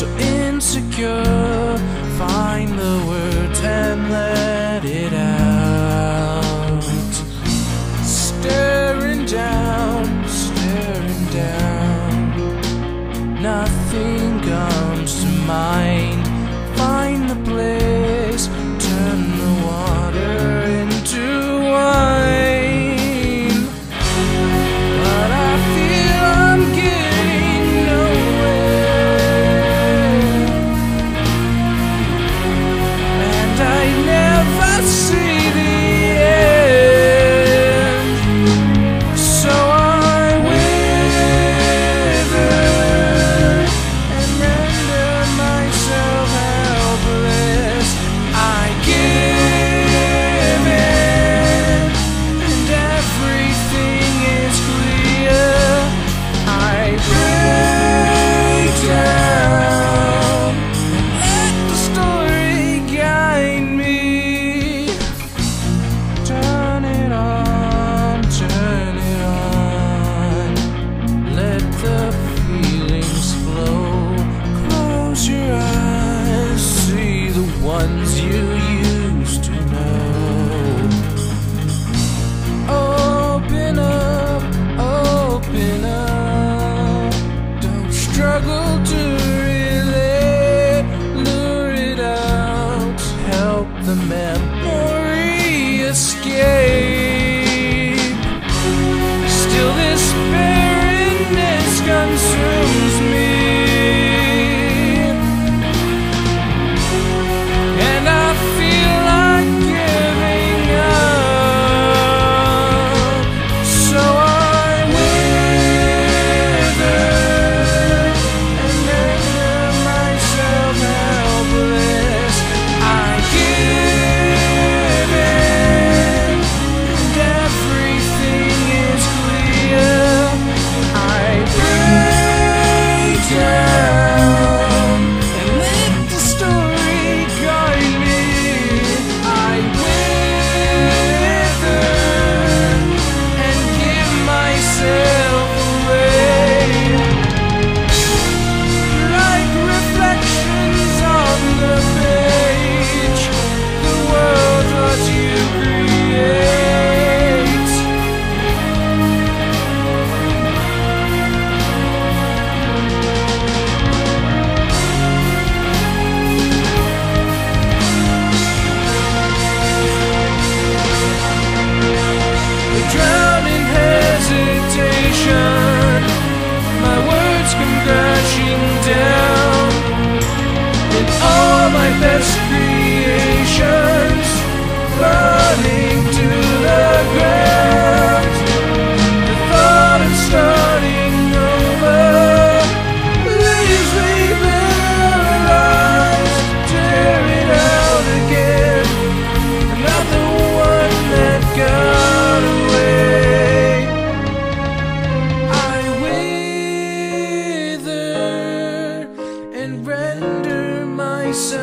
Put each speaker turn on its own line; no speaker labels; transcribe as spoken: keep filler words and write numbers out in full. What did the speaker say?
so insecure. Find the words and let it out. Staring down, staring down. Nothing comes to mind. Find the place, turn the water into wine. But I feel I'm getting nowhere, and I never see the end. So I wither and render myself helpless. I give in, and everything is clear. I break down and let the story guide me. Turn it on, turn it on. Let the feelings flow. Close your eyes, see the ones you used to know. Open up, open up. Don't struggle to relate. Lure it out. Help the memory escape. Still this barrenness consumes me, and I feel like giving up. So I wither and render myself helpless. I give in, and everything is clear. I break down and let the story guide me. I wither and give myself away, like reflections on the page. The world what you create. I drown in hesitation. My words come crashing down, and all my best creations burning to the ground. The thought of starting over leaves me paralyzed. Tear it out again. Another one that got away. I wither and render myself